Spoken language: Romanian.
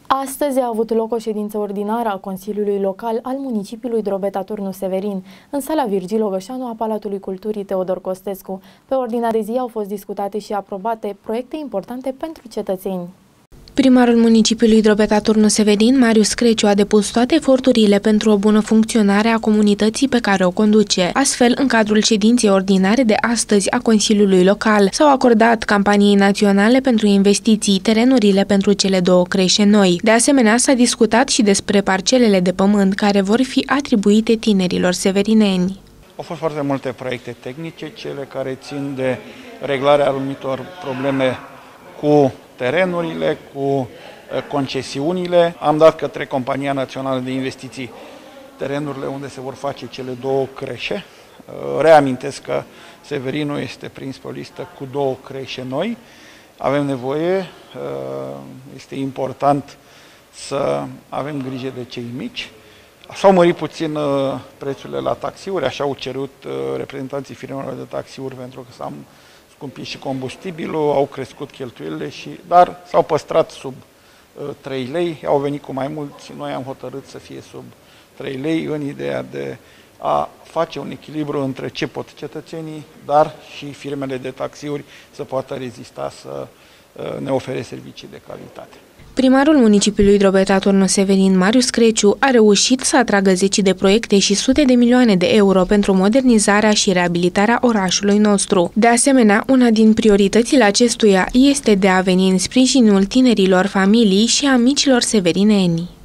Astăzi a avut loc o ședință ordinară a Consiliului Local al municipiului Drobeta Turnu Severin, în sala Virgil Ogășanu a Palatului Culturii Teodor Costescu. Pe ordinea de zi au fost discutate și aprobate proiecte importante pentru cetățeni. Primarul municipiului Drobeta Turnu Severin, Marius Creciu, a depus toate eforturile pentru o bună funcționare a comunității pe care o conduce. Astfel, în cadrul ședinței ordinare de astăzi a Consiliului Local, s-au acordat campaniei naționale pentru investiții terenurile pentru cele două creșe noi. De asemenea, s-a discutat și despre parcelele de pământ care vor fi atribuite tinerilor severineni. Au fost foarte multe proiecte tehnice, cele care țin de reglarea anumitor probleme cu terenurile, cu concesiunile. Am dat către Compania Națională de Investiții terenurile unde se vor face cele două creșe. Reamintesc că Severinul este prins pe o listă cu două creșe noi. Avem nevoie, este important să avem grijă de cei mici. S-au mărit puțin prețurile la taxiuri, așa au cerut reprezentanții firmelor de taxiuri pentru că s-a scumpit și combustibilul, au crescut cheltuielile, dar s-au păstrat sub 3 lei, au venit cu mai mulți, noi am hotărât să fie sub 3 lei în ideea de a face un echilibru între ce pot cetățenii, dar și firmele de taxiuri să poată rezista să ne ofere servicii de calitate. Primarul municipiului Drobeta Turnu Severin, Marius Creciu, a reușit să atragă zeci de proiecte și sute de milioane de euro pentru modernizarea și reabilitarea orașului nostru. De asemenea, una din prioritățile acestuia este de a veni în sprijinul tinerilor familii și a micilor severineni.